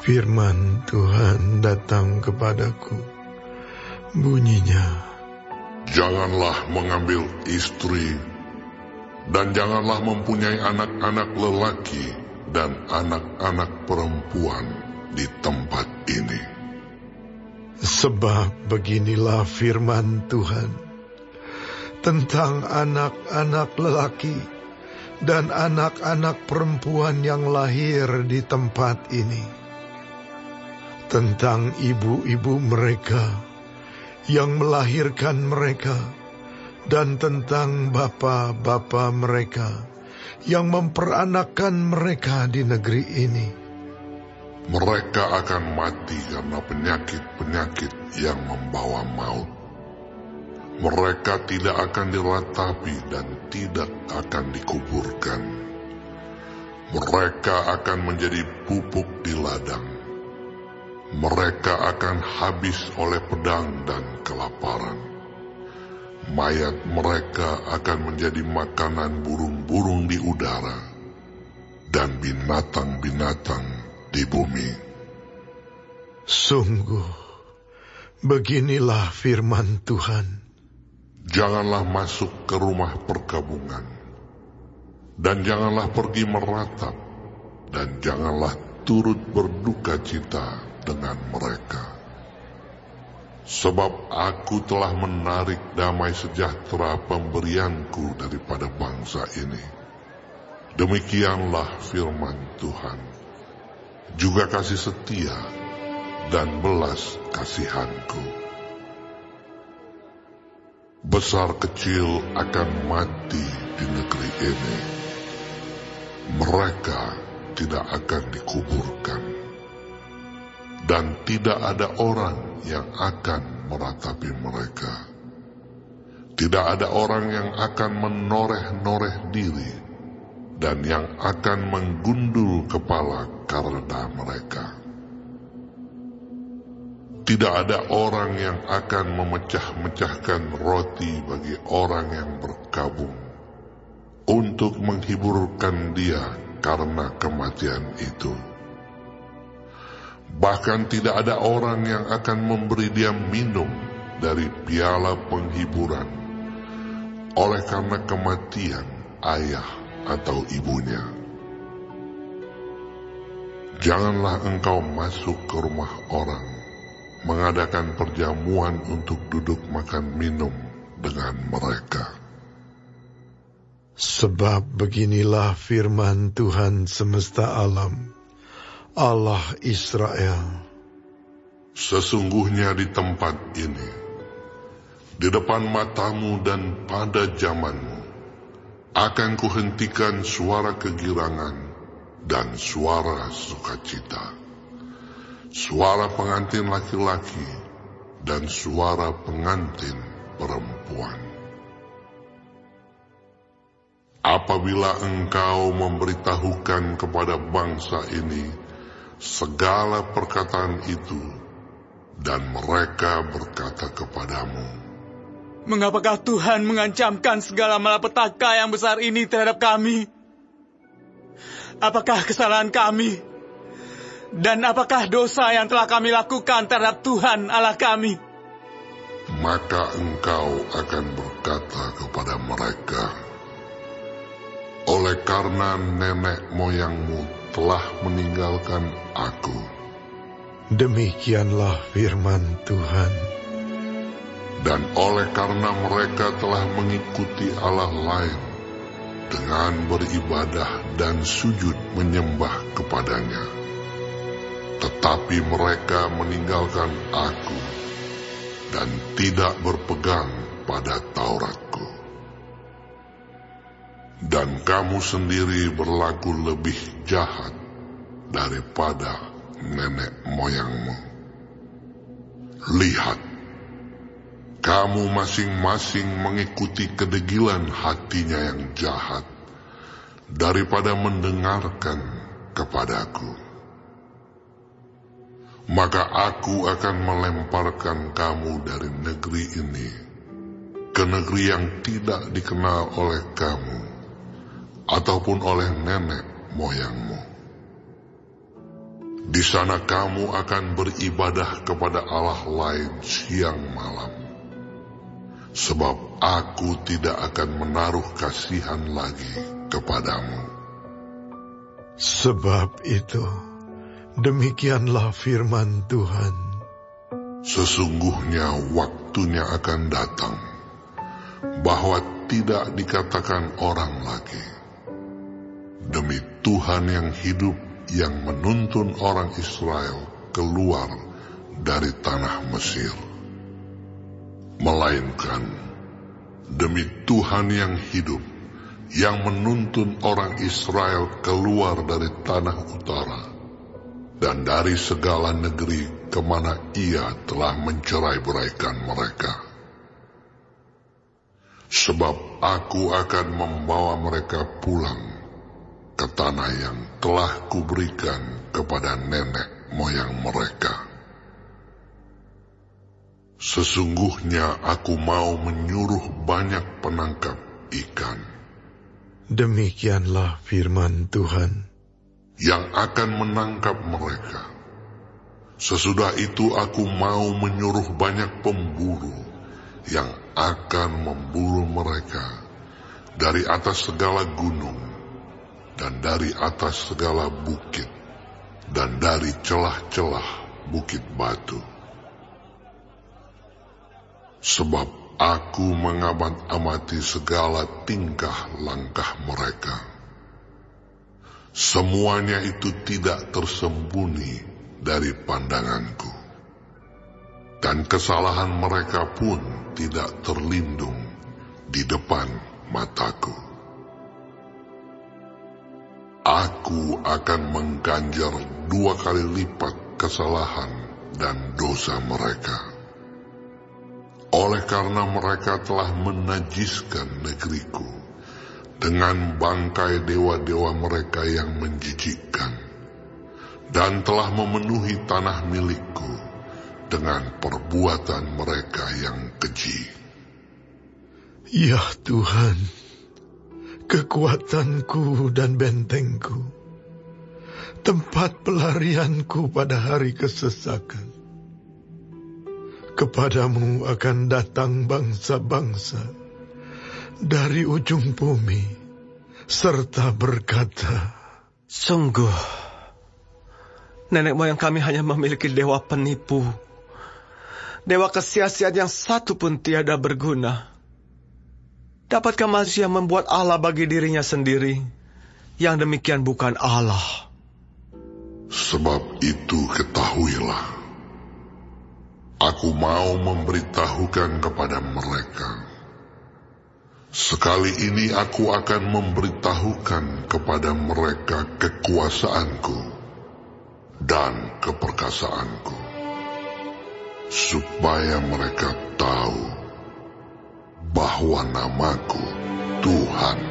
Firman Tuhan datang kepadaku. Bunyinya, janganlah mengambil istri, dan janganlah mempunyai anak-anak lelaki dan anak-anak perempuan di tempat ini. Sebab beginilah firman Tuhan tentang anak-anak lelaki dan anak-anak perempuan yang lahir di tempat ini, tentang ibu-ibu mereka yang melahirkan mereka, dan tentang bapa-bapa mereka yang memperanakkan mereka di negeri ini. Mereka akan mati karena penyakit-penyakit yang membawa maut. Mereka tidak akan diratapi dan tidak akan dikuburkan. Mereka akan menjadi pupuk di ladang. Mereka akan habis oleh pedang dan kelaparan. Mayat mereka akan menjadi makanan burung-burung di udara dan binatang-binatang di bumi. Sungguh, beginilah firman Tuhan. Janganlah masuk ke rumah perkabungan, dan janganlah pergi meratap, dan janganlah turut berduka cita dengan mereka. Sebab aku telah menarik damai sejahtera pemberianku daripada bangsa ini. Demikianlah firman Tuhan. Juga kasih setia dan belas kasihanku. Besar kecil akan mati di negeri ini. Mereka tidak akan dikuburkan. Dan tidak ada orang yang akan meratapi mereka. Tidak ada orang yang akan menoreh-noreh diri, dan yang akan menggundul kepala karena mereka. Tidak ada orang yang akan memecah-mecahkan roti bagi orang yang berkabung, untuk menghiburkan dia karena kematian itu. Bahkan tidak ada orang yang akan memberi dia minum dari piala penghiburan oleh karena kematian ayah atau ibunya. Janganlah engkau masuk ke rumah orang, mengadakan perjamuan untuk duduk makan minum dengan mereka. Sebab beginilah firman Tuhan semesta alam, Allah Israel. Sesungguhnya di tempat ini, di depan matamu dan pada zamanmu, akan kuhentikan suara kegirangan dan suara sukacita, suara pengantin laki-laki dan suara pengantin perempuan. Apabila engkau memberitahukan kepada bangsa ini segala perkataan itu, dan mereka berkata kepadamu, mengapakah Tuhan mengancamkan segala malapetaka yang besar ini terhadap kami? Apakah kesalahan kami? Dan apakah dosa yang telah kami lakukan terhadap Tuhan Allah kami? Maka engkau akan berkata kepada mereka, oleh karena nenek moyangmu telah meninggalkan aku. Demikianlah firman Tuhan. Dan oleh karena mereka telah mengikuti Allah lain dengan beribadah dan sujud menyembah kepadanya, tetapi mereka meninggalkan aku dan tidak berpegang pada Tauratku. Dan kamu sendiri berlaku lebih jahat daripada nenek moyangmu. Lihat, kamu masing-masing mengikuti kedegilan hatinya yang jahat daripada mendengarkan kepadaku. Maka aku akan melemparkan kamu dari negeri ini ke negeri yang tidak dikenal oleh kamu ataupun oleh nenek moyangmu. Di sana kamu akan beribadah kepada Allah lain siang malam. Sebab aku tidak akan menaruh kasihan lagi kepadamu. Sebab itu, demikianlah firman Tuhan. Sesungguhnya waktunya akan datang, bahwa tidak dikatakan orang lagi, demi Tuhan yang hidup yang menuntun orang Israel keluar dari tanah Mesir. Melainkan, demi Tuhan yang hidup yang menuntun orang Israel keluar dari tanah utara dan dari segala negeri kemana ia telah mencerai-beraikan mereka. Sebab aku akan membawa mereka pulang ke tanah yang telah kuberikan kepada nenek moyang mereka. Sesungguhnya aku mau menyuruh banyak penangkap ikan. Demikianlah firman Tuhan. Yang akan menangkap mereka. Sesudah itu aku mau menyuruh banyak pemburu yang akan memburu mereka dari atas segala gunung dan dari atas segala bukit dan dari celah-celah bukit batu. Sebab aku mengamati segala tingkah langkah mereka. Semuanya itu tidak tersembunyi dari pandanganku. Dan kesalahan mereka pun tidak terlindung di depan mataku. Aku akan mengganjar 2 kali lipat kesalahan dan dosa mereka. Oleh karena mereka telah menajiskan negeriku dengan bangkai dewa-dewa mereka yang menjijikkan, dan telah memenuhi tanah milikku dengan perbuatan mereka yang keji. Ya Tuhan, kekuatanku dan bentengku, tempat pelarianku pada hari kesesakan. Kepadamu akan datang bangsa-bangsa dari ujung bumi, serta berkata, Sungguh, nenek moyang kami hanya memiliki dewa penipu, dewa kesia-siaan yang satu pun tiada berguna. Dapatkah manusia membuat Allah bagi dirinya sendiri? Yang demikian bukan Allah. Sebab itu ketahuilah, aku mau memberitahukan kepada mereka. Sekali ini aku akan memberitahukan kepada mereka kekuasaanku dan keperkasaanku, supaya mereka tahu bahwa namaku Tuhan.